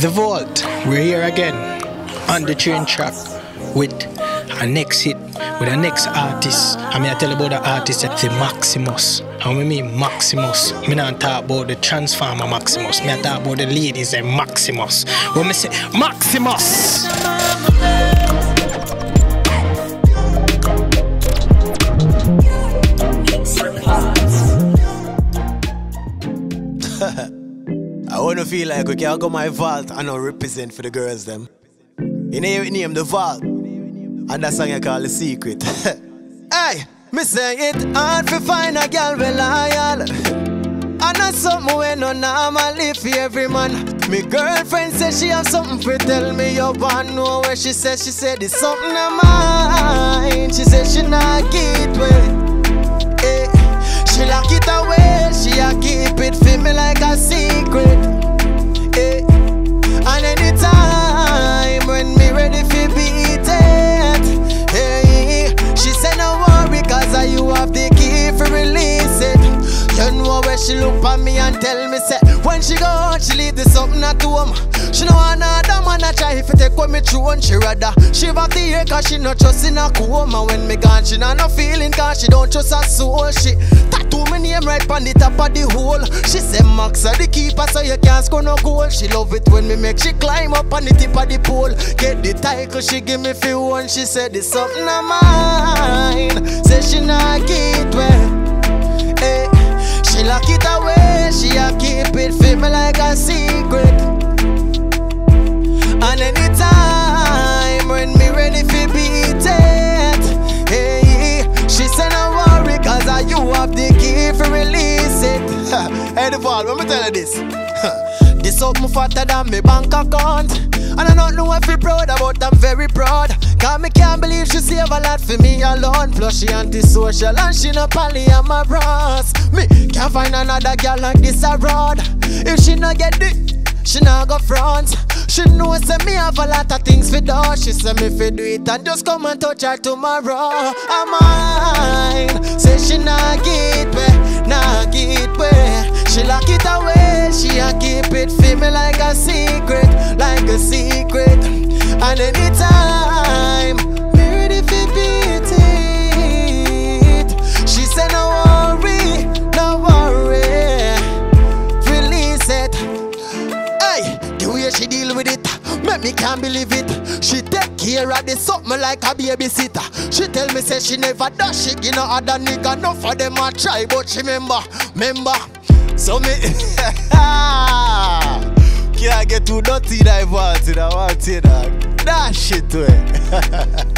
The Vault, we're here again on the train track with our next hit, with our next artist. I mean, I tell you about the artist, the Maximus. And we mean Maximus, I don't talk about the Transformer Maximus, I talk about the ladies and Maximus. When I say Maximus! I wanna feel like we can go my vault and not represent for the girls them. You name the Vault, and that song you call The Secret. Hey, me say it hard to find a girl well loyal, and that's something we no normally for every man. Me girlfriend says she have something to tell me. You want know where she said it's something of mine. She said she not get away. Hey, she lock it away, she a keep it for me like a secret. Hey, and anytime when me ready for beat it, hey, she said no worry cause you have the key for release it. You know where she look at me and tell me say when she go out she leave this something at home. She know another man a try if it take what me through and she rather she back the air cause she not trust in a coma. When me gone she not no feeling cause she don't trust her soul. She tattoo my name right on the top of the hole. She say Max are the keeper so you can't score no goal. She love it when me make she climb up on the tip of the pole. Get the title she give me feel one. She said it's something of mine. Say she not get well. Hey, she lock it away, she a keep it for me like a secret. And anytime when me ready for beat it, hey, she said no worry cause you have the key for release it. Hey the Vault, let me tell you this. This something fatter than me bank account, and I don't know if you're proud about, I'm very proud. Cause me can't believe she save a lot for me alone. Plus she antisocial and she no polyamorous. Me can't find another girl like this abroad. If she no get it, she no go front. She knows say me have a lot of things for do. She say me fi do it and just come and touch her tomorrow. I'm mine. Say she not get way, not get way. She lock it away, she a keep it for me like a secret, like a secret. And anytime me ready fi beat it, she say no worry, no worry, release it. Hey, the way she deal with it, make me can't believe it. She take care of this something like a babysitter. She tell me say she never does she give no other nigga. No for them a try, but she remember. So me can't get too dirty that Vault in a one thing. That shit way.